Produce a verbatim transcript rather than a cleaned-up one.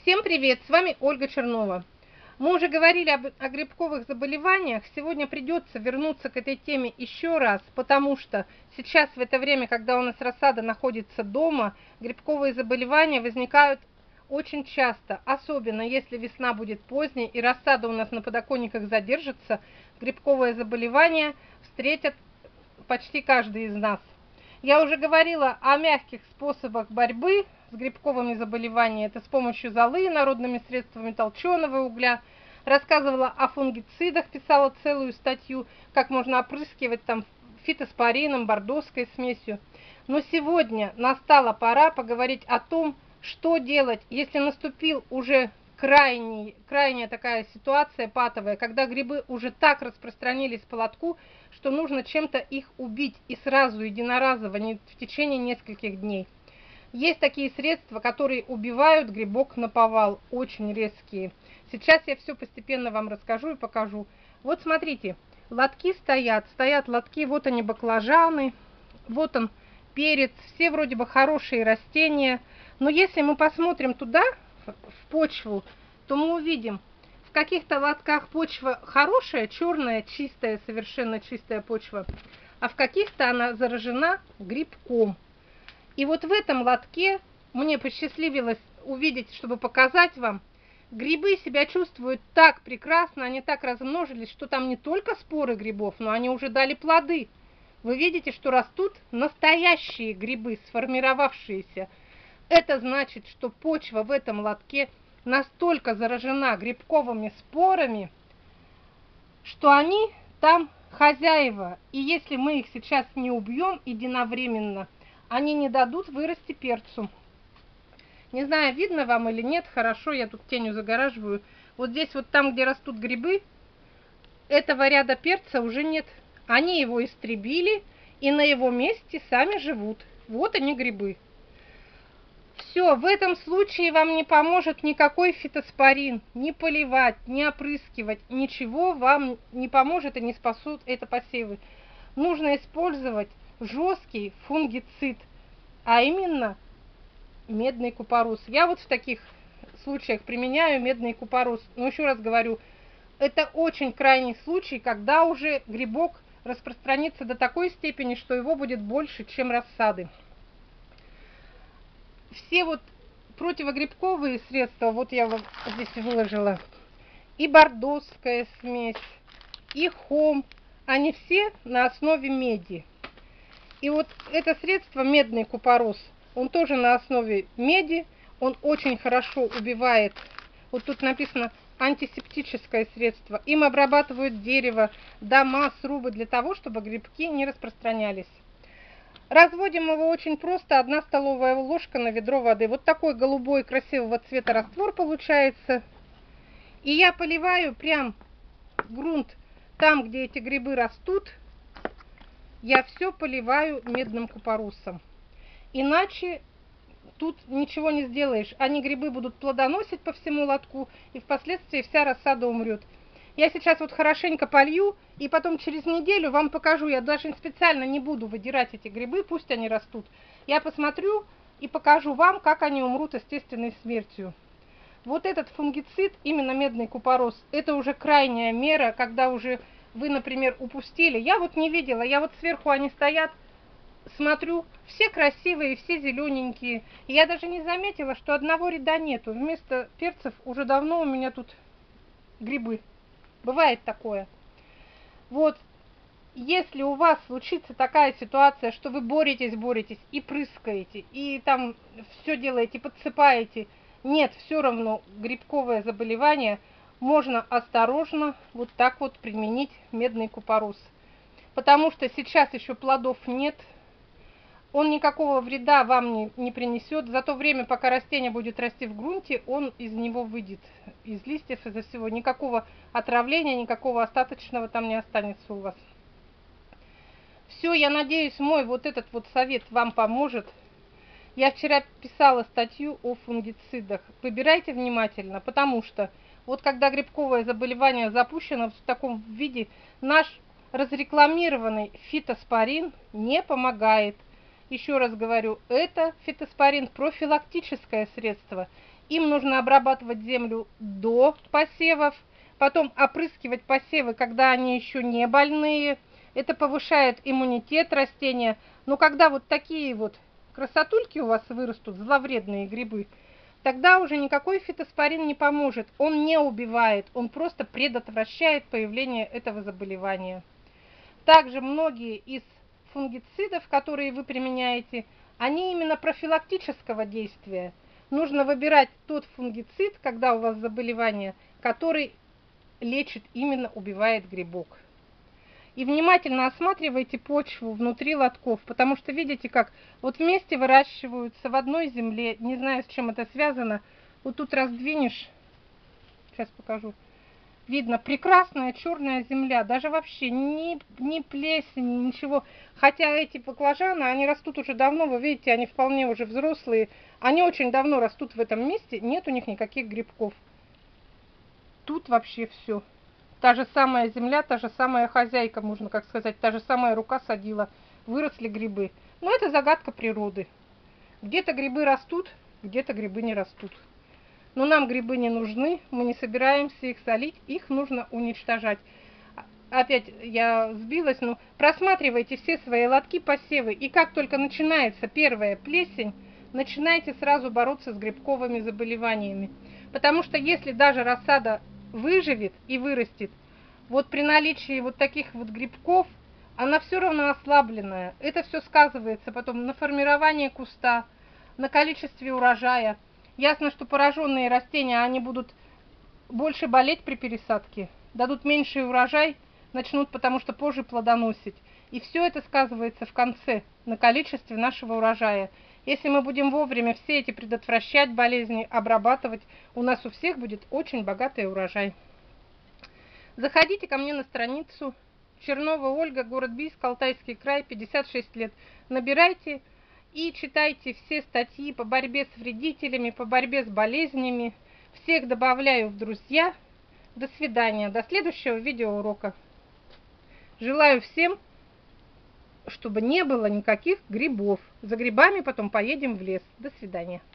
Всем привет, с вами Ольга Чернова. Мы уже говорили об, о грибковых заболеваниях, сегодня придется вернуться к этой теме еще раз, потому что сейчас в это время, когда у нас рассада находится дома, грибковые заболевания возникают очень часто, особенно если весна будет поздней и рассада у нас на подоконниках задержится, грибковые заболевания встретят почти каждый из нас. Я уже говорила о мягких способах борьбы с грибковыми заболеваниями, это с помощью золы, народными средствами толченого угля. Рассказывала о фунгицидах, писала целую статью, как можно опрыскивать там фитоспорином, бордоской смесью. Но сегодня настала пора поговорить о том, что делать, если наступил уже крайний, крайняя такая ситуация патовая, когда грибы уже так распространились по лотку, что нужно чем-то их убить и сразу, единоразово, не в течение нескольких дней. Есть такие средства, которые убивают грибок наповал, очень резкие. Сейчас я все постепенно вам расскажу и покажу. Вот смотрите, лотки стоят, стоят лотки, вот они баклажаны, вот он перец, все вроде бы хорошие растения. Но если мы посмотрим туда, в почву, то мы увидим, в каких-то лотках почва хорошая, черная, чистая, совершенно чистая почва, а в каких-то она заражена грибком. И вот в этом лотке мне посчастливилось увидеть, чтобы показать вам, грибы себя чувствуют так прекрасно, они так размножились, что там не только споры грибов, но они уже дали плоды. Вы видите, что растут настоящие грибы, сформировавшиеся. Это значит, что почва в этом лотке настолько заражена грибковыми спорами, что они там хозяева. И если мы их сейчас не убьем единовременно, они не дадут вырасти перцу. Не знаю, видно вам или нет, хорошо, я тут тенью загораживаю. Вот здесь вот там, где растут грибы, этого ряда перца уже нет. Они его истребили и на его месте сами живут. Вот они грибы. Все, в этом случае вам не поможет никакой фитоспорин, не поливать, не опрыскивать, ничего вам не поможет и не спасут это посевы. Нужно использовать жесткий фунгицид, а именно медный купорос. Я вот в таких случаях применяю медный купорос. Но еще раз говорю, это очень крайний случай, когда уже грибок распространится до такой степени, что его будет больше, чем рассады. Все вот противогрибковые средства, вот я вам здесь выложила, и бордоская смесь, и хом, они все на основе меди. И вот это средство, медный купорос, он тоже на основе меди, он очень хорошо убивает, вот тут написано антисептическое средство, им обрабатывают дерево, дома, срубы для того, чтобы грибки не распространялись. Разводим его очень просто, одна столовая ложка на ведро воды. Вот такой голубой красивого цвета раствор получается. И я поливаю прям грунт там, где эти грибы растут. Я все поливаю медным купоросом. Иначе тут ничего не сделаешь. Они грибы будут плодоносить по всему лотку, и впоследствии вся рассада умрет. Я сейчас вот хорошенько полью, и потом через неделю вам покажу. Я даже специально не буду выдирать эти грибы, пусть они растут. Я посмотрю и покажу вам, как они умрут естественной смертью. Вот этот фунгицид, именно медный купорос, это уже крайняя мера, когда уже вы, например, упустили. Я вот не видела, я вот сверху они стоят, смотрю, все красивые, все зелененькие. И я даже не заметила, что одного ряда нету. Вместо перцев уже давно у меня тут грибы. Бывает такое. Вот, если у вас случится такая ситуация, что вы боретесь, боретесь и прыскаете, и там все делаете, подсыпаете, нет, все равно грибковое заболевание, можно осторожно вот так вот применить медный купорос. Потому что сейчас еще плодов нет, он никакого вреда вам не, не принесет. За то время, пока растение будет расти в грунте, он из него выйдет, из листьев, из-за всего. Никакого отравления, никакого остаточного там не останется у вас. Все, я надеюсь, мой вот этот вот совет вам поможет. Я вчера писала статью о фунгицидах. Выбирайте внимательно, потому что вот когда грибковое заболевание запущено в таком виде, наш разрекламированный фитоспорин не помогает. Еще раз говорю, это фитоспорин профилактическое средство. Им нужно обрабатывать землю до посевов, потом опрыскивать посевы, когда они еще не больные. Это повышает иммунитет растения. Но когда вот такие вот красотульки у вас вырастут, зловредные грибы, тогда уже никакой фитоспорин не поможет. Он не убивает, он просто предотвращает появление этого заболевания. Также многие из фунгицидов, которые вы применяете, они именно профилактического действия. Нужно выбирать тот фунгицид, когда у вас заболевание, который лечит, именно убивает грибок. И внимательно осматривайте почву внутри лотков, потому что видите, как вот вместе выращиваются в одной земле. Не знаю, с чем это связано. Вот тут раздвинешь, сейчас покажу. Видно, прекрасная черная земля, даже вообще ни, ни плесени, ничего. Хотя эти баклажаны, они растут уже давно, вы видите, они вполне уже взрослые. Они очень давно растут в этом месте, нет у них никаких грибков. Тут вообще все. Та же самая земля, та же самая хозяйка, можно как сказать, та же самая рука садила. Выросли грибы. Но это загадка природы. Где-то грибы растут, где-то грибы не растут. Но нам грибы не нужны, мы не собираемся их солить, их нужно уничтожать. Опять я сбилась, но просматривайте все свои лотки, посевы. И как только начинается первая плесень, начинайте сразу бороться с грибковыми заболеваниями. Потому что если даже рассада выживет и вырастет, вот при наличии вот таких вот грибков, она все равно ослабленная. Это все сказывается потом на формировании куста, на количестве урожая. Ясно, что пораженные растения, они будут больше болеть при пересадке, дадут меньший урожай, начнут потому что позже плодоносить. И все это сказывается в конце на количестве нашего урожая. Если мы будем вовремя все эти предотвращать болезни, обрабатывать, у нас у всех будет очень богатый урожай. Заходите ко мне на страницу. Чернова Ольга, город Бийск, Алтайский край, пятьдесят шесть лет. Набирайте и читайте все статьи по борьбе с вредителями, по борьбе с болезнями. Всех добавляю в друзья. До свидания. До следующего видеоурока. Желаю всем, чтобы не было никаких грибов. За грибами потом поедем в лес. До свидания.